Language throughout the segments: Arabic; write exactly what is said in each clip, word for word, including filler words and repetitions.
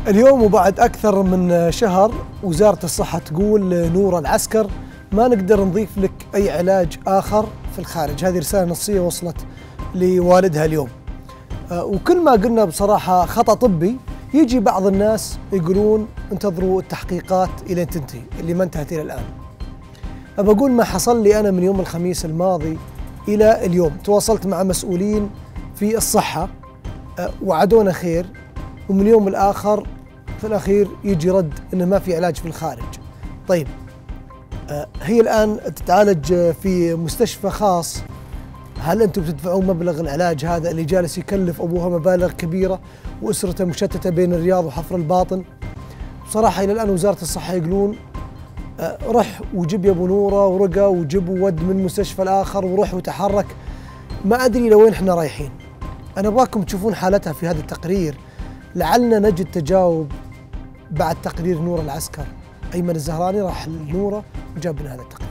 اليوم وبعد أكثر من شهر وزارة الصحة تقول نور العسكر ما نقدر نضيف لك أي علاج آخر في الخارج. هذه رسالة نصية وصلت لوالدها اليوم. وكل ما قلنا بصراحة خطأ طبي يجي بعض الناس يقولون انتظروا التحقيقات إلى أن تنتهي اللي ما انتهت إلى الآن. بقول ما حصل لي أنا من يوم الخميس الماضي إلى اليوم. تواصلت مع مسؤولين في الصحة وعدونا خير، ومن يوم الآخر في الأخير يجي رد إنه ما في علاج في الخارج. طيب هي الآن تتعالج في مستشفى خاص، هل أنتم بتدفعون مبلغ العلاج هذا اللي جالس يكلف أبوها مبالغ كبيرة وأسرته مشتتة بين الرياض وحفر الباطن؟ بصراحة إلى الآن وزارة الصحة يقولون رح وجيب يا أبو نورة ورقة وجيب وود من مستشفى الآخر ورح وتحرك. ما أدري لوين احنا رايحين. أنا أبغاكم تشوفون حالتها في هذا التقرير، لعلنا نجد تجاوب بعد تقرير نور العسكر. أيمن الزهراني راح لنورة وجاب لنا هذا التقرير.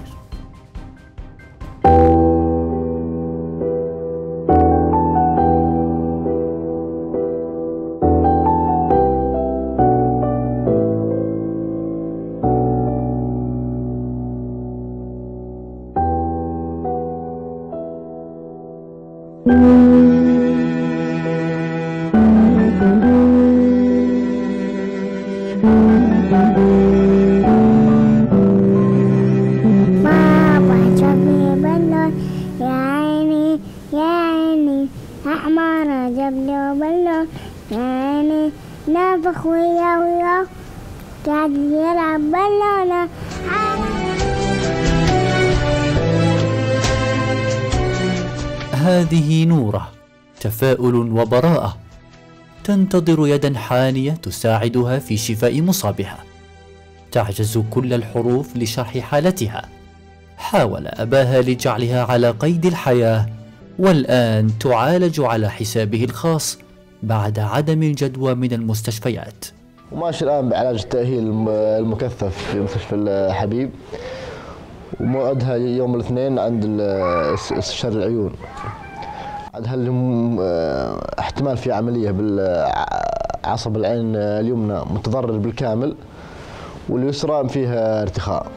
هذه نورة، تفاؤل وبراءة، تنتظر يدا حانية تساعدها في شفاء مصابها. تعجز كل الحروف لشرح حالتها. حاول أباها لجعلها على قيد الحياة، والآن تعالج على حسابه الخاص بعد عدم الجدوى من المستشفيات. وماشي الآن بعلاج التأهيل المكثف في مستشفى الحبيب، وموعدها يوم الاثنين عند استشاري العيون. عاد هل احتمال في عملية بالعصب العين اليمنى متضرر بالكامل، واليسرى فيها ارتخاء.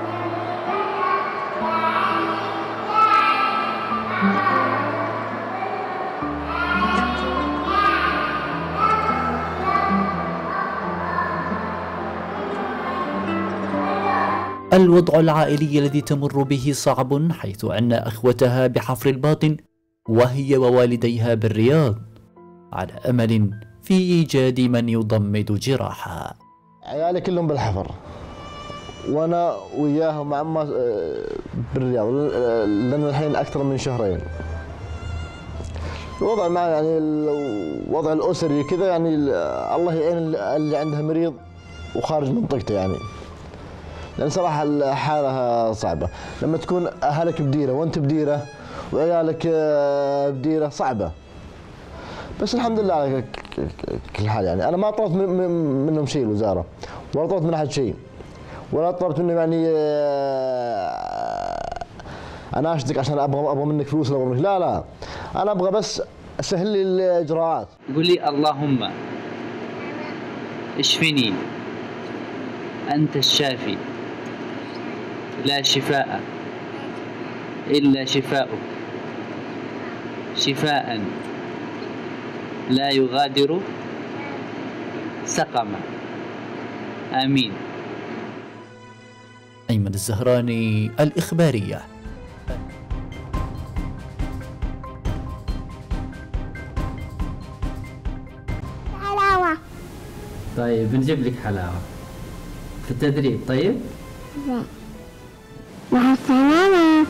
الوضع العائلي الذي تمر به صعب، حيث أن أخوتها بحفر الباطن وهي ووالديها بالرياض، على أمل في إيجاد من يضمد جراحها. عيالي كلهم بالحفر، وأنا وياهم مع أمه بالرياض، لأن الحين أكثر من شهرين. الوضع مع يعني الوضع الأسري كذا، يعني الله يعين اللي عنده مريض وخارج منطقته، يعني لأن صراحة الحالة صعبة. لما تكون أهلك بديرة وأنت بديرة وعيالك بديرة صعبة، بس الحمد لله على كل حال. يعني أنا ما طلبت منهم شيء الوزارة، ولا طلبت من أحد شيء، ولا طلبت منهم يعني أنا أشتك عشان أبغى أبغى منك فلوس ولا أبغى منك، لا لا، أنا أبغى بس أسهل لي الإجراءات. قل لي اللهم اشفني أنت الشافي، لا شفاء إلا شفاؤك، شفاء لا يغادر سقما. آمين. أيمن الزهراني، الإخبارية. حلاوة. طيب بنجيب لك حلاوة في التدريب. طيب مع السلامة.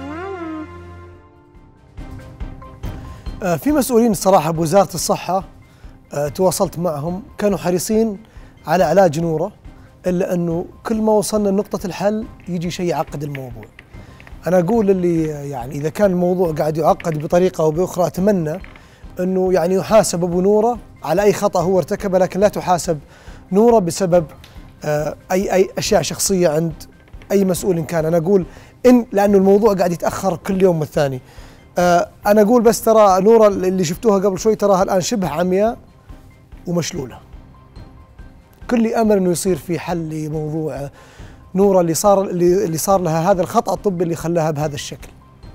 في مسؤولين الصراحة بوزارة الصحة تواصلت معهم، كانوا حريصين على علاج نورة، إلا أنه كل ما وصلنا لنقطة الحل يجي شيء يعقد الموضوع. أنا أقول اللي يعني إذا كان الموضوع قاعد يعقد بطريقة أو بأخرى، أتمنى أنه يعني يحاسب أبو نورة على أي خطأ هو ارتكبه، لكن لا تحاسب نورة بسبب أي أي أشياء شخصية عند أي مسؤول كان. أنا أقول إن لأنه الموضوع قاعد يتأخر كل يوم والثاني. أنا أقول بس ترى نورة اللي شفتوها قبل شوي تراها الآن شبه عمياء ومشلولة. كل امل انه يصير في حل لموضوع نوره اللي صار اللي صار لها هذا الخطا الطبي اللي خلاها بهذا الشكل.